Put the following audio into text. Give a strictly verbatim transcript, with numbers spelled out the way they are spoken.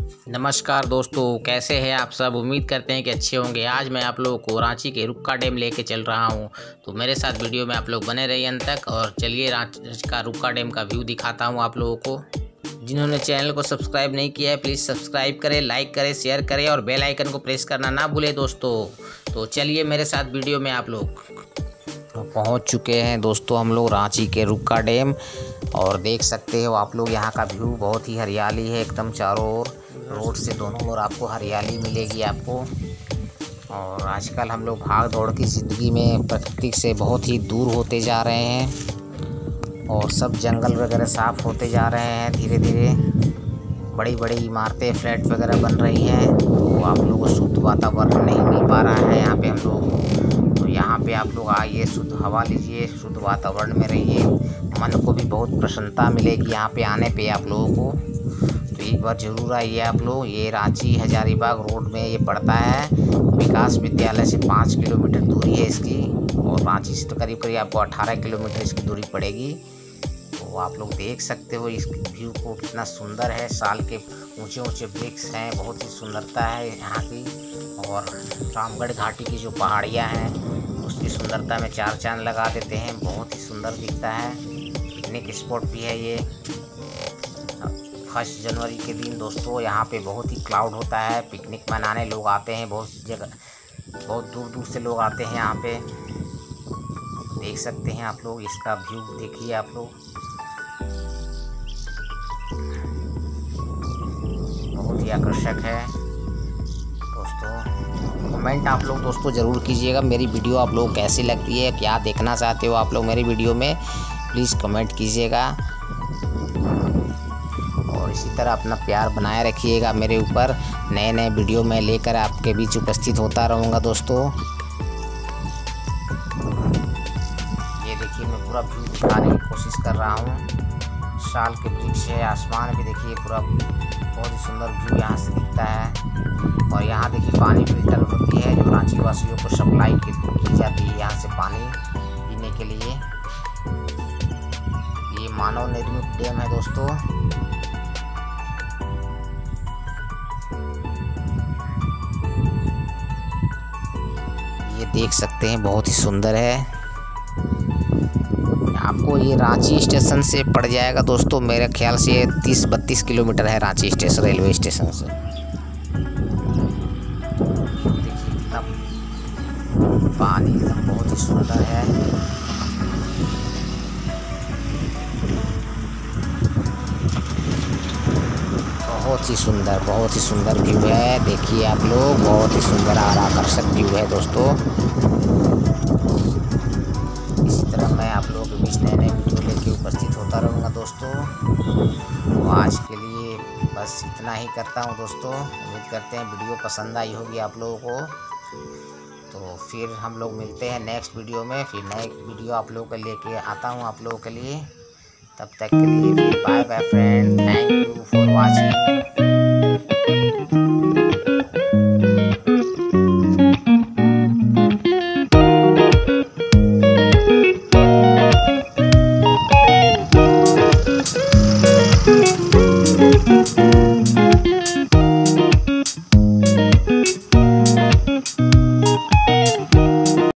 नमस्कार दोस्तों, कैसे हैं आप सब। उम्मीद करते हैं कि अच्छे होंगे। आज मैं आप लोगों को रांची के रुक्का डैम लेके चल रहा हूं, तो मेरे साथ वीडियो में आप लोग बने रहिए अंत तक। और चलिए रांची का रुक्का डैम का व्यू दिखाता हूं आप लोगों को। जिन्होंने चैनल को सब्सक्राइब नहीं किया है प्लीज़ सब्सक्राइब करें, लाइक करें, शेयर करें और बेल आइकन को प्रेस करना ना भूलें दोस्तों। तो चलिए मेरे साथ वीडियो में आप लोग पहुंच चुके हैं दोस्तों हम लोग रांची के रुक्का डैम। और देख सकते हो आप लोग यहाँ का व्यू बहुत ही हरियाली है एकदम चारों ओर। रोड से दोनों ओर आपको हरियाली मिलेगी आपको। और आजकल हम लोग भाग दौड़ की ज़िंदगी में प्रकृति से बहुत ही दूर होते जा रहे हैं और सब जंगल वगैरह साफ़ होते जा रहे हैं धीरे धीरे। बड़ी बड़ी इमारतें फ्लैट वगैरह बन रही हैं, तो आप लोगों को शुद्ध वातावरण नहीं मिल पा रहा है यहाँ पे हम लोग। तो यहाँ पे आप लोग आइए, शुद्ध हवा लीजिए, शुद्ध वातावरण में रहिए। मन को भी बहुत प्रसन्नता मिलेगी यहाँ पे आने पे आप लोगों को। तो एक बार ज़रूर आइए आप लोग। ये रांची हजारीबाग रोड में ये पड़ता है। विकास विद्यालय से पाँच किलोमीटर दूरी है इसकी, और रांची से तो करीब करीब आपको अठारह किलोमीटर इसकी दूरी पड़ेगी। तो आप लोग देख सकते हो इस व्यू को, कितना सुंदर है। साल के ऊंचे ऊंचे वृक्ष हैं, बहुत ही सुंदरता है यहाँ की। और रामगढ़ घाटी की जो पहाड़ियाँ हैं उसकी सुंदरता में चार चांद लगा देते हैं, बहुत ही सुंदर दिखता है। पिकनिक स्पॉट भी है ये। फर्स्ट जनवरी के दिन दोस्तों यहाँ पे बहुत ही क्राउड होता है, पिकनिक मनाने लोग आते हैं। बहुत जगह बहुत दूर दूर से लोग आते हैं यहाँ पे। देख सकते हैं आप लोग, इसका व्यू देखिए आप लोग, बहुत ही आकर्षक है दोस्तों। कमेंट आप लोग दोस्तों ज़रूर कीजिएगा मेरी वीडियो आप लोग कैसी लगती है, क्या देखना चाहते हो आप लोग मेरी वीडियो में, प्लीज़ कमेंट कीजिएगा। और इसी तरह अपना प्यार बनाए रखिएगा मेरे ऊपर। नए नए वीडियो में लेकर आपके बीच उपस्थित होता रहूँगा दोस्तों। ये देखिए मैं पूरा व्यू दिखाने की कोशिश कर रहा हूँ। साल के वृक्ष है, आसमान भी देखिए पूरा बहुत ही सुंदर व्यू यहाँ से दिखता है। और यहाँ देखिए पानी फिल्टर होती है जो रांची वासियों को सप्लाई की जाती है यहाँ से पानी पीने के लिए। ये मानव निर्मित डैम है दोस्तों। ये देख सकते हैं बहुत ही सुंदर है। आपको ये रांची स्टेशन से पड़ जाएगा दोस्तों, मेरे ख्याल से तीस बत्तीस किलोमीटर है रांची स्टेशन, रेलवे स्टेशन से। देखिए कितना पानी एकदम बहुत ही सुंदर है। बहुत ही सुंदर बहुत ही सुंदर व्यू है। देखिए आप लोग, बहुत ही सुंदर और आकर्षक व्यू है दोस्तों। इसी तरह मैं आप लोगों के बीच नए नए वीडियो लेके उपस्थित होता रहूँगा दोस्तों। तो आज के लिए बस इतना ही करता हूँ दोस्तों। उम्मीद करते हैं वीडियो पसंद आई होगी आप लोगों को। तो फिर हम लोग मिलते हैं नेक्स्ट वीडियो में। फिर नए वीडियो आप लोगों के लेके आता हूँ आप लोगों के लिए। तब तक के लिए bye bye friend, thank you for watching.